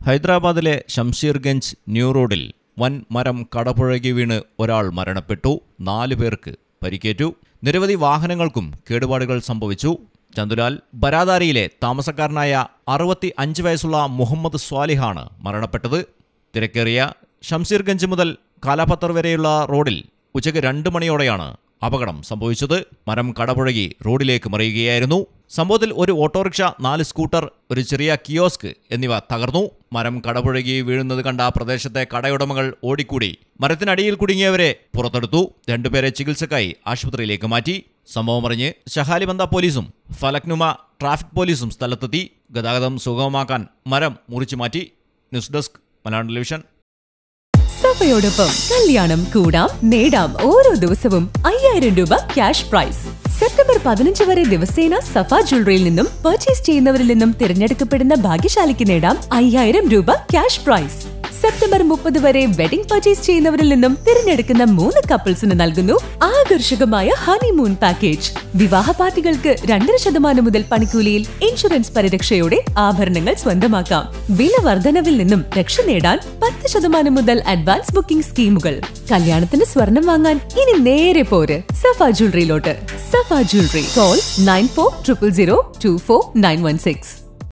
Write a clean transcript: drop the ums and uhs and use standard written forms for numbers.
ഹൈദരാബാദിലെ ഷംഷീർഗഞ്ച് ന്യൂ റോഡിൽ വൻ മരം കടപുഴകി വീണ് ഒരാൾ മരണപ്പെട്ടു. 4 പേർക്ക് പരിക്കേറ്റു. നിരവധി വാഹനങ്ങൾക്കും കേടുപാടുകൾ സംഭവിച്ചു. ചന്ദുലാൽ ബരാദാരിയിലെ താമസക്കാരനായ 65 വയസ്സുള്ള മുഹമ്മദ് സ്വാലിഹാണ് മരണപ്പെട്ടത്. തിരക്കേറിയ ഷംഷീർഗഞ്ച് മുതൽ കാലാപത്തർ വരെയുള്ള റോഡിൽ ഉച്ചയ്ക്ക് 2 മണിയോടെയാണ് അപകടം സംഭവിച്ചത്. മരം കടപുഴകി റോഡിലേക്ക് മറിയുകയായിരുന്നു. സംഭവത്തിൽ ഒരു ഓട്ടോറിക്ഷ, 4 സ്കൂട്ടർ, ഒരു ചെറിയ കിയോസ്ക് എന്നിവ തകർന്നു. മരം കടപുഴകി വീഴുന്നത് കണ്ട പ്രദേശത്തെ കടയുടമകൾ ഓടിക്കൂടി മരത്തിനടിയിൽ കുടുങ്ങിയവരെ പുറത്തെടുത്തു. 2 പേരെ ചികിത്സക്കായി ആശുപത്രിയിലേക്ക് മാറ്റി. സംഭവം അറിഞ്ഞ് ഷഹാലിബന്ദ പോലീസും ഫലക്നുമ ട്രാഫിക് പോലീസും സ്ഥലത്തെത്തി. ഗതാഗതം സുഗമമാക്കാൻ മരം മുറിച്ചു മാറ്റി. News desk, Malayalam television. സഫയോടൊപ്പം കല്യാണം കൂടാം, നേടാം. ഓരോ ദിവസവും 5000 രൂപ ക്യാഷ് പ്രൈസ്. സെപ്റ്റംബർ 15 വരെ ദിവസേന സഫ ജ്വല്ലറിയിൽ നിന്നും പർച്ചേസ് ചെയ്യുന്നവരിൽ നിന്നും തിരഞ്ഞെടുക്കപ്പെടുന്ന ഭാഗ്യശാലിക്ക് നേടാം 5000 രൂപ ക്യാഷ് പ്രൈസ്. സെപ്റ്റംബർ 30 വരെ വെഡിംഗ് പർച്ചേസ് ചെയ്യുന്നവരിൽ നിന്നും തിരഞ്ഞെടുക്കുന്ന 3 കപ്പിൾസിന് നൽകുന്നു ആകർഷകമായ ഹണിമൂൺ പാക്കേജ്. വിവാഹ പാർട്ടികൾക്ക് 2.5% മുതൽ പണിക്കൂലിയിൽ ഇൻഷുറൻസ് പരിരക്ഷയോടെ ആഭരണങ്ങൾ സ്വന്തമാക്കാം. വില വർധനവിൽ നിന്നും രക്ഷ നേടാൻ 10% മുതൽ അഡ്വാൻസ് ബുക്കിംഗ് സ്കീമുകൾ. കല്യാണത്തിന് സ്വർണം വാങ്ങാൻ ഇനി നേരെ പോര് സഫ ജ്വല്ലറിയിലോട്ട്. സഫ ജ്വല്ലറി. കോൾ 9400024916.